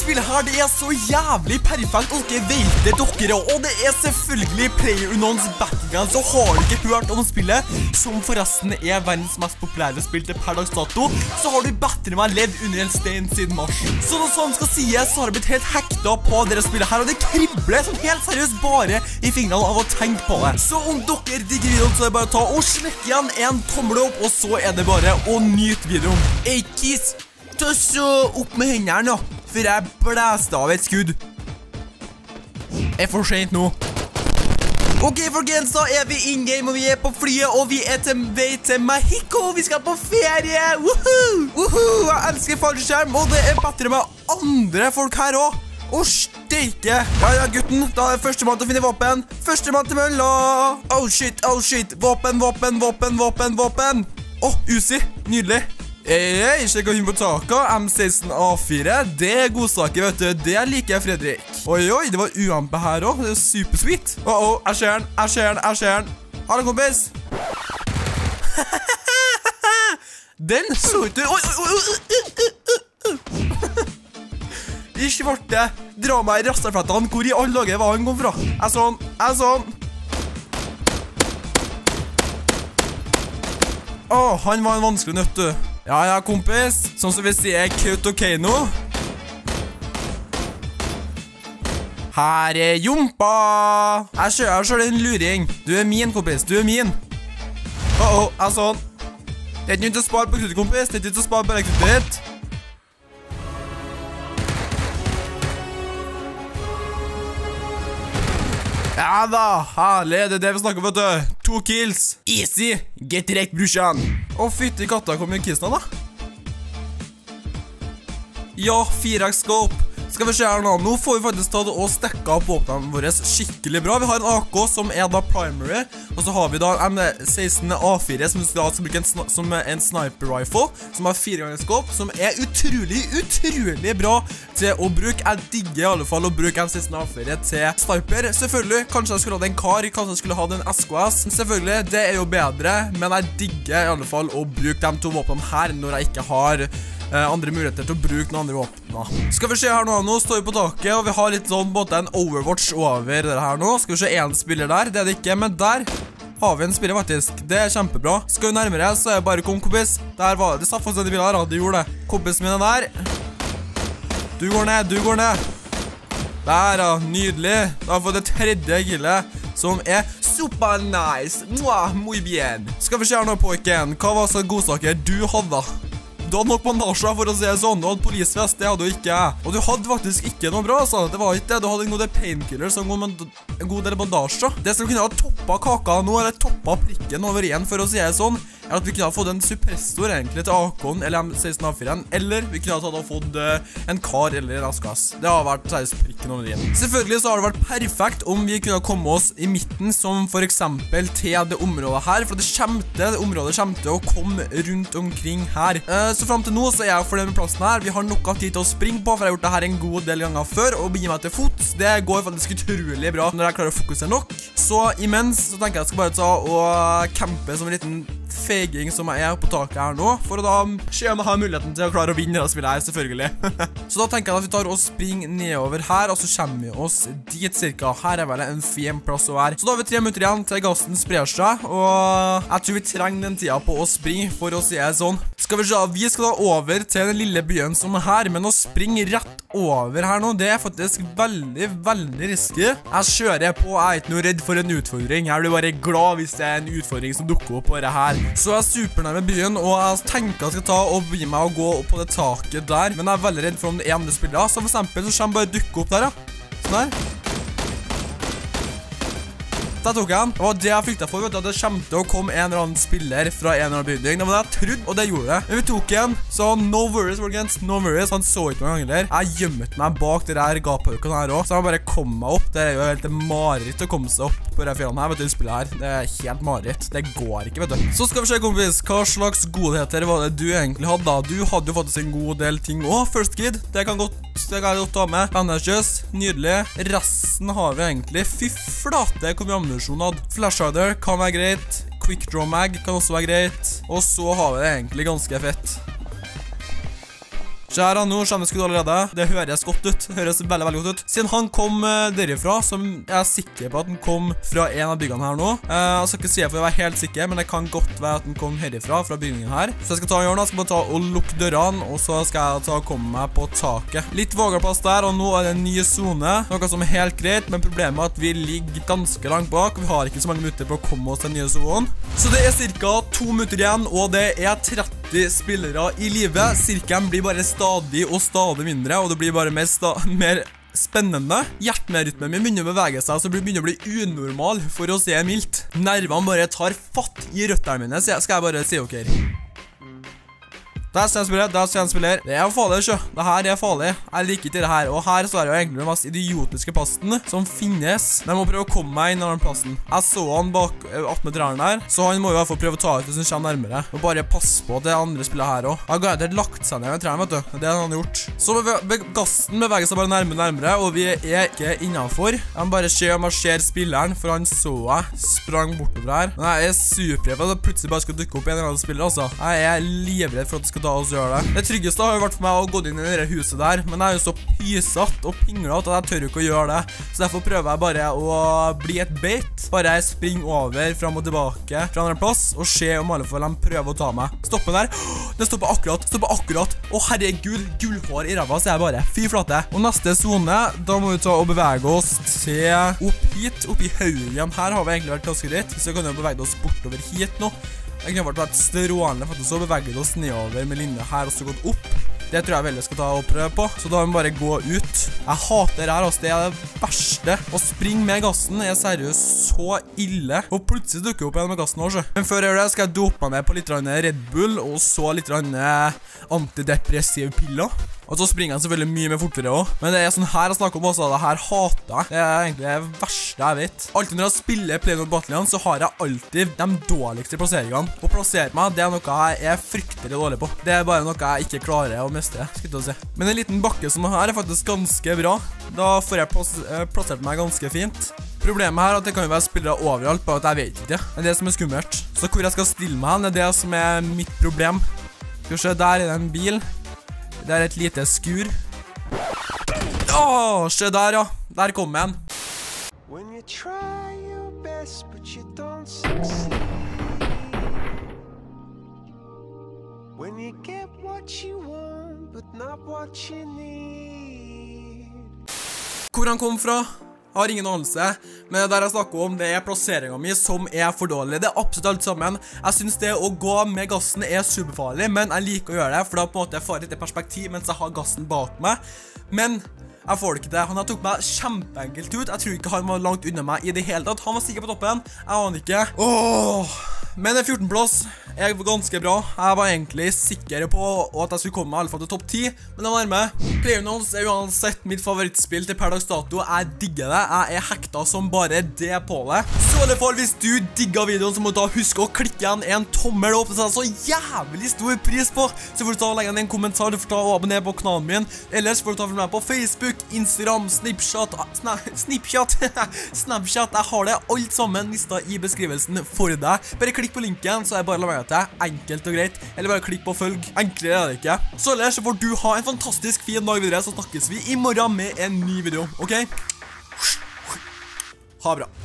spillet her, det er så jævlig perfekt, og dere vet det, dere, og det er selvfølgelig PlayerUnknown's Battleground. Så har du ikke hørt om spillet, som forresten er verdens mest populære spill til per dags dato, så har du bedre meg levd under en stein siden mars. Så når sånn skal sies, så har jeg blitt helt hekta på dere spillet her, og det kribler som helt seriøst bare i fingrene av å tenke på det. Så om dere digger videoen, så er det bare å ta og slekk igjen en tommel opp, og så er det bare å nyte videoen. Hey kiss, ta så opp med hendene nå, for jeg blæste av et skudd. Det er for sent nå. Ok, folkens, da er vi in-game, og vi er på flyet, og vi er til vei til Mexico. Vi skal på ferie. Woohoo! Jeg elsker fallskjerm, og det er bedre med andre folk her også. Å, steike. Ja, gutten, da er førstemann til å finne våpen. Førstemann til mølla. Oh shit. Våpen. Å, Uzi, nydelig. Hei, sjekk inn på taket. M16A4, det er godsaker, vet du. Det liker jeg, Fredrik. Oi, det var UMP her også. Det er supersweet. Jeg ser den. Hallo, kompis. Den så ut. Ikke varte. Dra meg i rasterflettene. Hvor i alle dager var han kom fra? Jeg sånn. Han var en vanskelig nøtt, du. Ja, kompis. Sånn som vi sier Kautokeino. Her er jumpa. Jeg kjører en luring. Du er min, kompis. Du er min. Jeg sånn. Det er ikke nødt til å spare på kruttet, kompis. Det er ikke nødt til å spare på kruttet. Ja da, herlig, det er det vi snakker om, vet du. 2 kills. Easy. Get direkt, brorsan. Å, fytti katta, kom igjen killsene da. Ja, 4x scope. Skal vi se her nå. Nå får vi faktisk tatt og stekka opp våpnene våre skikkelig bra. Vi har en AK som er da primary, og så har vi da M16 A4 som skal bruke som en sniper rifle, som har 4 ganger scope, som er utrolig bra til å bruke. Jeg digger i alle fall å bruke M16 A4 til sniper. Selvfølgelig, kanskje jeg skulle ha en kar, kanskje jeg skulle ha en SKS. Selvfølgelig, det er jo bedre, men jeg digger i alle fall å bruke de 2 våpnene her når jeg ikke har andre muligheter til å bruke noen andre våpner. Skal vi se her nå, nå står vi på taket, og vi har litt sånn både en Overwatch over det her nå. Skal vi se en spiller der, det er det ikke, men der har vi en spiller faktisk. Det er kjempebra. Skal vi nærmere, så er det bare kom, kompis. Der var det, satt faktisk en bil her, det gjorde det. Kompisen min er der. Du går ned. Der da, nydelig. Da har vi fått det 3. killet, som er super nice. Muy bien. Skal vi se her nå på igjen. Hva var så godsaker du hadde da? Du hadde nok bandasjer, for å si det sånn. Du hadde polisvest, det hadde du ikke. Og du hadde faktisk ikke noe bra, altså. Det var ikke det. Du hadde en god del painkiller, så en god del bandasjer. Det som kunne ha toppet kaka nå, eller toppet prikken over igjen, for å si det sånn, er at vi kunne ha fått en suppressor egentlig til AK-en eller M16A4-en, eller vi kunne ha fått en kar eller en SKS. Det har vært seriøst prikken over igjen. Selvfølgelig så har det vært perfekt om vi kunne komme oss i midten, som for eksempel til det området her, for det området kommer til å komme rundt omkring her. Så frem til nå så er jeg fornøyd med plassen her. Vi har nok av tid til å springe på, for jeg har gjort det her en god del ganger før, og begynne meg til fots. Det går faktisk utrolig bra når jeg klarer å fokusere nok. Så imens så tenker jeg skal bare ta og campe som en liten feiging som jeg er på taket her nå, for å da se om jeg har muligheten til å klare å vinne det spillet her, selvfølgelig. Så da tenker jeg at vi tar og springer nedover her, og så kommer vi oss dit cirka. Her er vel en fin plass å være. Så da har vi 3 minutter igjen til gassen sprer seg, og jeg tror vi trenger den tida på å springe, for å si det sånn. Skal vi se, vi skal da over til den lille byen som er her, men å springe rett over her nå, det er faktisk veldig risky. Jeg kjører på, jeg er ikke noe redd for en utfordring. Jeg blir bare glad hvis det er en utfordring som dukker opp på det her. Så jeg er supernærme byen, og jeg tenker jeg skal ta og begynne meg å gå opp på det taket der, men jeg er veldig redd for om det er andre spillere. Så for eksempel så kommer bare dukke opp der, ja. Sånn her. Der tok jeg den. Det var det jeg fryktet for, vet du, at det kommer til å komme en eller annen spiller fra en eller annen bygning. Det var det jeg trodde, og det gjorde det. Men vi tok en, så no worries, folkens, no worries. Han så ikke noen ganger. Jeg gjemmet meg bak det der gapauken her også, så han bare kom meg opp. Det er jo helt mareritt å komme seg opp på de fjellene her, vet du, i spillet her. Det er helt mareritt. Det går ikke, vet du. Så skal vi se, kompis, hva slags godheter var det du egentlig hadde da? Du hadde jo faktisk en god del ting også. First Kid, det kan jeg godt ta med. Bandages, nydelig. Resten har vi egentlig. Fy flate, hvor mye ammunisjon hadde. Flashhider kan være greit. Quick Draw Mag kan også være greit. Og så har vi det egentlig ganske fett. Se her han nå, skjønner skudd allerede. Det høres godt ut. Det høres veldig, veldig godt ut. Siden han kom derifra, som jeg er sikker på at han kom fra en av byggene her nå. Jeg skal ikke si det for å være helt sikker, men det kan godt være at han kom herifra, fra bygningen her. Så jeg skal ta og gjøre noe. Jeg skal bare ta og lukke dørene, og så skal jeg ta og komme meg på taket. Litt vågerplass der, og nå er det en ny zone. Noe som er helt greit, men problemet er at vi ligger ganske langt bak. Vi har ikke så mange minutter på å komme oss til den nye zonen. Så det er cirka 2 minutter igjen, og det er 30 spillere i livet. Sirkelen blir bare stadig og stadig mindre, og det blir bare mer spennende. Hjerterytmen min begynner å bevege seg, så det begynner å bli unormal, for å si mildt. Nervene bare tar fatt i røttene mine, så skal jeg bare si ok. Der ser jeg en spiller. Det er farlig, sjø. Det her er farlig. Jeg liker ikke det her. Og her så er det jo egentlig den mest idiotiske plassen som finnes. Men jeg må prøve å komme meg inn av den plassen. Jeg så han bak 18 trærne der, så han må jo i hvert fall prøve å ta ut hvis han kommer nærmere. Og bare passe på at det andre spiller her også. Jeg har garantert lagt seg ned med trærne, vet du. Det har han gjort. Så gassen beveger seg bare nærmere, og vi er ikke innenfor. Jeg må bare se om jeg ser spilleren, for han så jeg sprang bortover her. Men jeg er superredd for at det plutselig bare skal dukke opp en eller annen spiller, altså. Jeg er livredd for at det skal ta oss gjøre det. Det tryggeste har jo vært for meg å gå inn i det huset der, men jeg er jo så pysatt og pinglet at jeg tør ikke å gjøre det. Så derfor prøver jeg bare å bli et bait. Bare jeg springer over, fram og tilbake fra andre plass, og se om alle fall de prøver å ta meg. Stoppe der. Det stopper akkurat. Å herregud, gullhår i ræva, så jeg bare. Fy flate. Og neste zone, da må vi ta og bevege oss til opp hit, opp i haugen. Her har vi egentlig vært ganske greit, så kan vi bevege oss bortover hit nå. Jeg kunne vært strålende, faktisk så beveget oss nedover med linje her og så gått opp. Det tror jeg veldig skal ta og prøve på, så da må vi bare gå ut. Jeg hater her, altså, det er det verste. Å springe med gassen er seriøst så ille. Og plutselig dukker jeg opp igjen med gassen også. Men før jeg gjør det, skal jeg dope meg med på litt Red Bull, og så litt antidepressive piller. Og så springer jeg selvfølgelig mye mer fortere også. Men det er sånn her jeg snakker om også, det her hater jeg. Det er egentlig det verste jeg vet. Alltid når jeg spiller PlayerUnknown's Battlegrounds, så har jeg alltid de dårligste plasseringene. Å plassere meg, det er noe jeg er fryktelig dårlig på. Det er bare noe jeg ikke klarer å mestre, skulle jeg si. Men en liten bakke som her er faktisk ganske bra. Da får jeg plassert meg ganske fint. Problemet her er at det kan jo være spillere overalt, bare at jeg vet ikke. Det er det som er skummelt. Så hvor jeg skal stille meg hen, det er det som er mitt problem. Skal vi se, der er det en bil. Det er et lite skur. Åh, se der, ja. Der kom en. When you try your best, but you don't succeed. When you get what you want, but not what you need. Hvor han kom fra? Har ingen anelse, men det der jeg snakker om, det er plasseringen min som er for dårlig. Det er absolutt alt sammen. Jeg synes det å gå med gassen er superfarlig, men jeg liker å gjøre det, for da på en måte får jeg litt perspektiv mens jeg har gassen bak meg. Men jeg får det ikke til. Han har tok meg kjempeenkelt ut. Jeg tror ikke han var langt unna meg i det hele tatt. Han var sikkert på toppen. Jeg aner ikke. Men det er 14. plass. Jeg var ganske bra. Jeg var egentlig sikker på at jeg skulle komme meg i alle fall til topp 10, men det var nærme. PlayerUnknown's er uansett mitt favorittspill til per dags dato. Jeg digger det. Jeg er hekta som bare det på det. Så i alle fall, hvis du digger videoen, så må du da huske å klikke igjen en tommel opp. Det setter så jævlig stor pris på. Så får du ta og legge en kommentar, du får ta og abonnere på kanalen min. Ellers får du ta for meg på Facebook, Instagram, Snapchat. Snapchat. Jeg har det alt sammen listet i beskrivelsen for deg. Bare klikk på linken, så er det bare å la meg til. Enkelt og greit. Eller bare klikk på følg. Enklere er det ikke. Så ellers så får du ha en fantastisk fin dag videre, så snakkes vi i morgen med en ny video. Ok? Ha bra.